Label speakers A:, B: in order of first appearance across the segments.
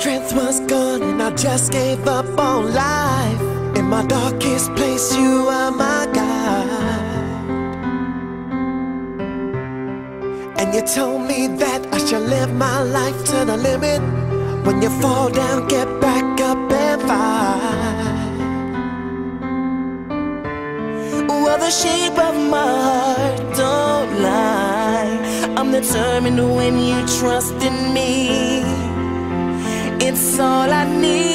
A: strength was gone and I just gave up on life. In my darkest place, you are my guide. And you told me that I should live my life to the limit. When you fall down, get back up and fight. Well, the shape of my heart don't lie. I'm determined when you trust in me. It's all I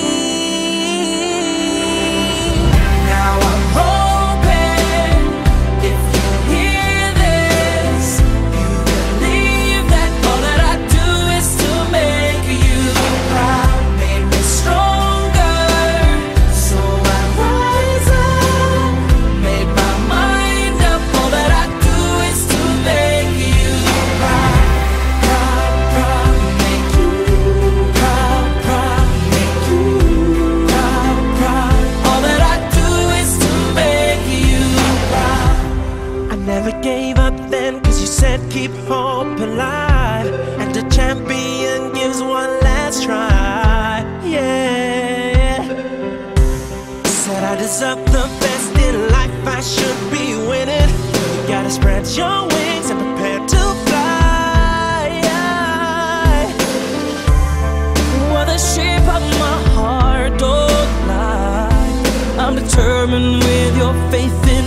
A: need. Now I'm hoping if you hear this, you believe that all that I do is to make you proud. Made me stronger, so I rise up. Made my mind up. All that I do is to make you proud, proud, proud. Make you proud, proud. Make you proud, proud. All that I do is to make you proud. I never gave up then, 'cause you said keep hope alive, and a champion gives one last try. Yeah, said I deserve the best in life, I should be winning. You gotta spread your wings and prepare to fly. Well, the shape of my heart don't lie. I'm determined with your faith in